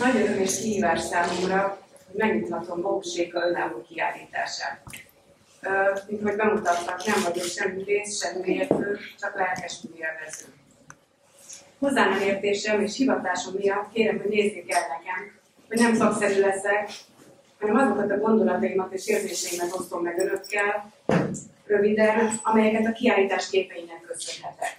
Nagy öröm és kihívás számomra, hogy megnyithatom Bohus Réka önálló kiállítását. Mint hogy bemutattak, nem vagyok sem művész, sem mérfő, csak lelkes műélvező. Hozzá nem értésem és hivatásom miatt kérem, hogy nézzék el nekem, hogy nem szakszerű leszek, hanem azokat a gondolataimat és érzéseimet osztom meg önökkel, röviden, amelyeket a kiállítás képeinek köszönhetek.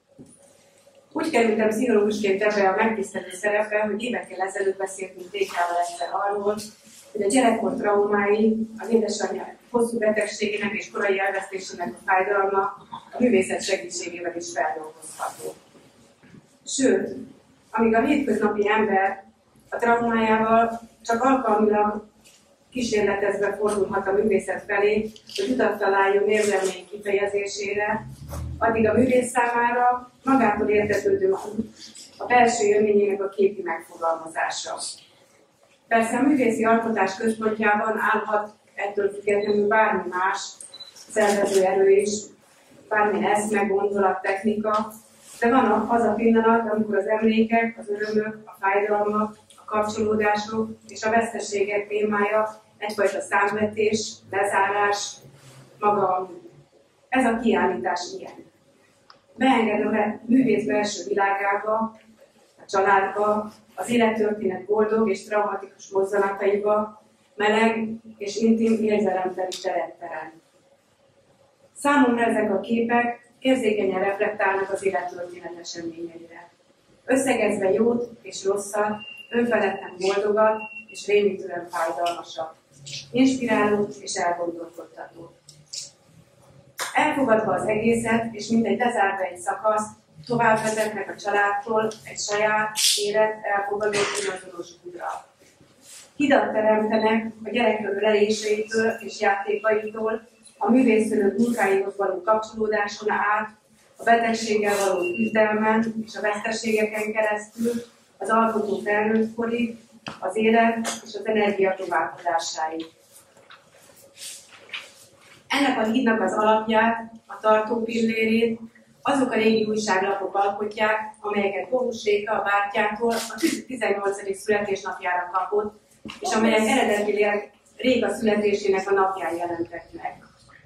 Úgy kerültem pszichológusként ebbe a megtisztelő szerepbe, hogy évekkel ezelőtt beszéltünk Rékával egyszer arról, hogy a gyerekkor traumái, az édesanyja hosszú betegségének és korai elvesztésének a fájdalma a művészet segítségével is feldolgozható. Sőt, amíg a hétköznapi ember a traumájával csak alkalmilag kísérletezve fordulhat a művészet felé, hogy utat találjon érzelmei kifejezésére, addig a művész számára magától értetődő a belső élményének a képi megfogalmazása. Persze a művészi alkotás központjában állhat ettől függetlenül bármi más szervező erő is, bármi eszme, gondolat, technika, de van az a pillanat, amikor az emlékek, az örömök, a fájdalmak, a kapcsolódások és a veszteségek témája egyfajta számvetés, lezárás, maga a mű. Ez a kiállítás ilyen. Beenged a művész belső világába, a családba, az élettörténet boldog és traumatikus mozzanataiba, meleg és intim érzelemteli teret teremt. Számomra ezek a képek érzékenyen reflektálnak az élettörténet eseményeire. Összegezve jót és rosszat, önfeledten boldogat és rémítően fájdalmasat, inspiráló és elgondolkodtató. Elfogadva az egészet, és mindegy lezárva egy szakaszt, tovább vezetnek a családtól egy saját, érett, elfogadó, önazonos útra. Hidat teremtenek a gyerekek leléseitől és játékaitól, a művészülők munkáihoz való kapcsolódáson át, a betegséggel való küzdelmen és a veszteségeken keresztül, az alkotó felnőttkorig, az élet és az energia továbbadásáig. Ennek a hídnak az alapját, a tartópillérét azok a régi újságlapok alkotják, amelyeket Bohus Réka a bátyjától a 18. születésnapjára kapott, és amelyek eredetileg Réka születésének a napján jelentek meg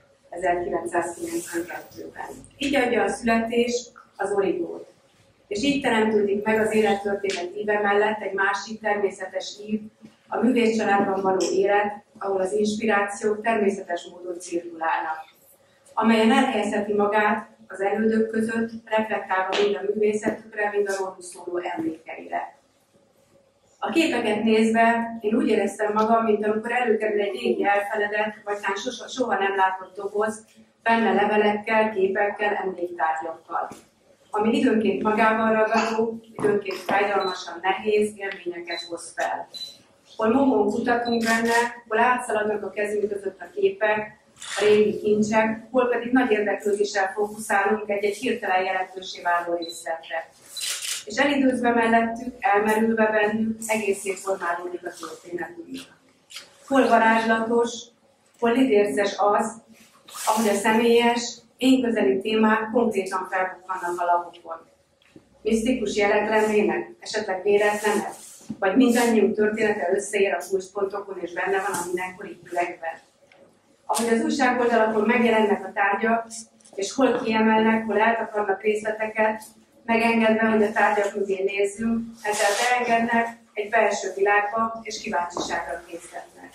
1992-ben. Így adja a születés az origót. És így teremtődik meg az élettörténet íve mellett egy másik természetes ív, a művészcsaládban való élet, ahol az inspirációk természetes módon cirkulálnak, amelyen elhelyezheti magát az elődök között, reflektálva mind a művészetükre, mind a róluk szóló emlékeire. A képeket nézve én úgy éreztem magam, mint amikor előkerül egy régi elfeledett, vagy talán soha nem látott doboz, benne levelekkel, képekkel, emléktárgyakkal, ami időnként magával ragadó, időnként fájdalmasan nehéz élményeket hoz fel. Hol mohón kutatunk benne, hol átszaladnak a kezünk között a képek, a régi kincsek, hol pedig nagy érdeklődéssel fókuszálunk egy-egy hirtelen jelentőssé váló részletre. És elidőzve mellettük, elmerülve bennük, egészé formálódik a történetünk. Hol varázslatos, hol lidérces az, ahogy a személyes, én közeli témák konkrétan felbukkannak a lapokon. Misztikus jelek lennének, esetleg véletlenek, vagy mindannyiunk története összeér a kulcspontokon és benne van a mindenkori ülegben. Ahogy az újságoldalakon megjelennek a tárgyak, és hol kiemelnek, hol eltakarnak részleteket, megengedve, hogy a tárgyak mögé nézzünk, ezzel beengednek egy belső világba, és kíváncsiságra készíthetnek.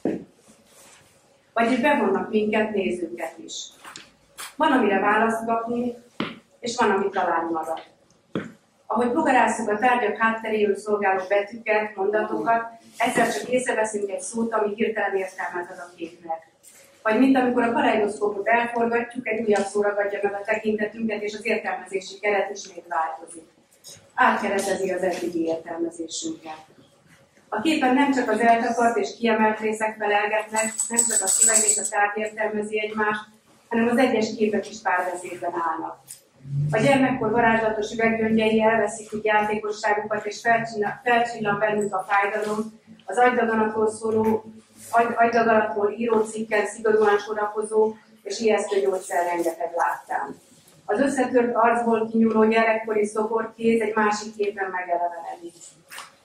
Vagyis bevonnak minket, nézőket is. Van, amire választ kapni, és van, ami talán marad. Ahogy bogarásszuk a tárgyak hátteréül szolgáló betűket, mondatokat, egyszer csak észreveszünk egy szót, ami hirtelen értelmet ad a képnek. Vagy mint amikor a kaleidoszkópot elforgatjuk, egy újabb szó ragadja meg a tekintetünket, és az értelmezési keret ismét változik. Átkeretezi az eddigi értelmezésünket. A képen nem csak az eltakart és kiemelt részek felelgetnek, nem csak a szöveg és a tárgy értelmezi egymást, hanem az egyes képek is párbeszédben állnak. A gyermekkor varázslatos üveggyöngyei elveszítik játékosságukat, és felcsillan bennük a fájdalom, az agydaganattól írócikken szigorúan sorakozó és ijesztő gyógyszer rengeteg láttám. Az összetört arcból kinyúló gyerekkori szoborkéz egy másik képen megelevenedik.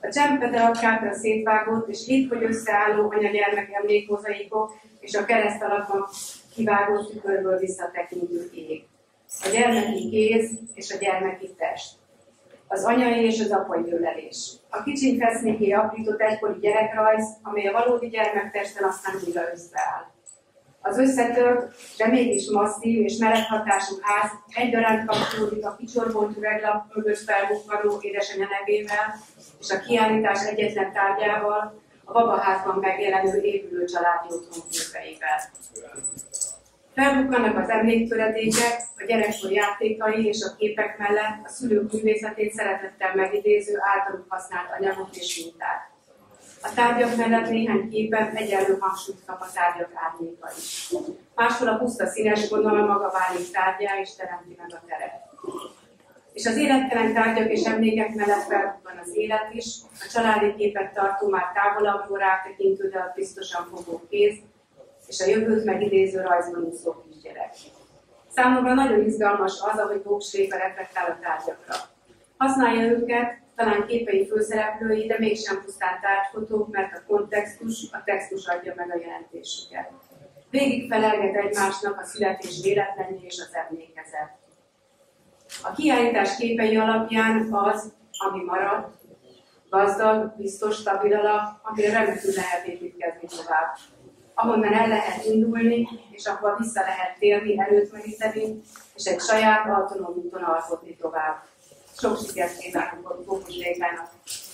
A csempederakkátra szétvágott és épp összeálló anyagyermek emlékmozaikok és a kereszt alapban kivágott tükörből visszatekintő ég. A gyermeki kéz és a gyermeki test. Az anyai és az apai ölelés. A kicsiny fesznéké aprított egykori gyerekrajz, amely a valódi gyermektesten aztán újra összeáll. Az összetört, de mégis masszív és meleg hatású ház egyaránt kapcsolódik a kicsorbolt üveglap mögött felbukkanó édesanyja nevével és a kiállítás egyetlen tárgyával, a babaházban megjelenő épülő családi otthon képeivel. Felbukkannak az emléktöredékek, a gyerekkor játékai és a képek mellett a szülők művészetét szeretettel megidéző általuk használt anyagok és minták. A tárgyak mellett néhány képen egyenlő hangsúlyt kap a tárgyak árnyéka is. Máshol a puszta színes vonal maga válik tárgyá és teremti meg a teret. És az élettelen tárgyak és emlékek mellett felbukkan az élet is, a családi képet tartó már távolabbról rátekintő, de a biztosan fogó kéz, és a jövőt megidéző rajzban úszó kisgyerek. Számomra nagyon izgalmas az, ahogy Bohus Réka reflektál a tárgyakra. Használja őket, talán képei főszereplői, de mégsem pusztán tárgyfotók, mert a textus adja meg a jelentésüket. Végig felelget egymásnak a születés véletlenje és az emlékezet. A kiállítás képei alapján az, ami maradt, gazdag, biztos, stabil alap, amire remekül lehet építkezni tovább. Ahonnan el lehet indulni, és ahova vissza lehet térni, erőt meríteni, és egy saját autonóm úton alkotni tovább. Sok sikert kívánok Bohus Rékának!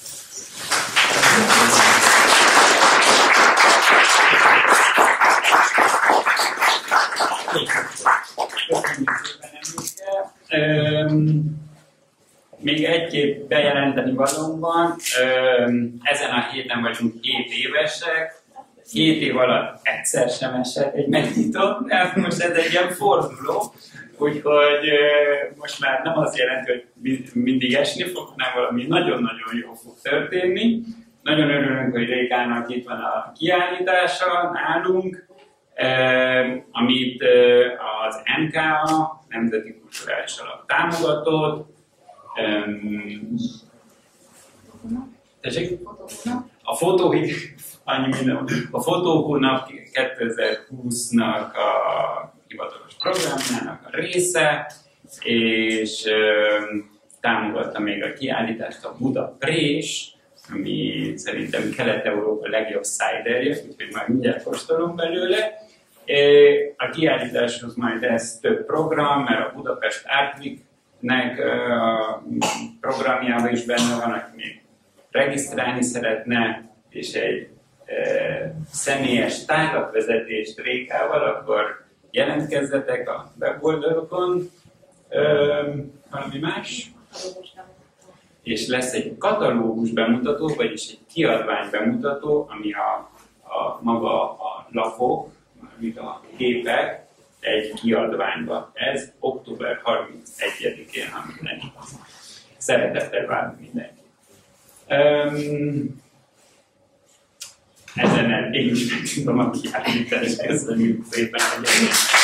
Még egy-két bejelenteni valónk van. Ezen a héten vagyunk 7 évesek. 7 év alatt egyszer sem esett egy megnyitott, mert most ez egy ilyen forduló, úgyhogy most már nem azt jelenti, hogy mindig esni fog, hanem valami nagyon-nagyon jó fog történni. Nagyon örülünk, hogy Rékának itt van a kiállítása nálunk, amit az NKA, Nemzeti Kulturális Alap támogatott. A fotóhónap 2020-nak a hivatalos programjának a része, és támogatta még a kiállítást a Budaprés, ami szerintem Kelet-Európa legjobb ciderje, úgyhogy már mindjárt kóstolunk belőle. A kiállításhoz majd lesz több program, mert a Budapest Art Week-nek a programjában is benne van, aki még regisztrálni szeretne, és egy személyes tárlatvezetést Rékával, akkor jelentkezzetek a weboldalokon. Valami más? És lesz egy katalógus bemutató, vagyis egy kiadvány bemutató, ami maga a lapok, mint a képek egy kiadványba. Ez október 31-én, ha mindenki. Szeretettel várunk mindenki. Ezen én is meg tudom a kiállítást, köszönjük szépen, hogy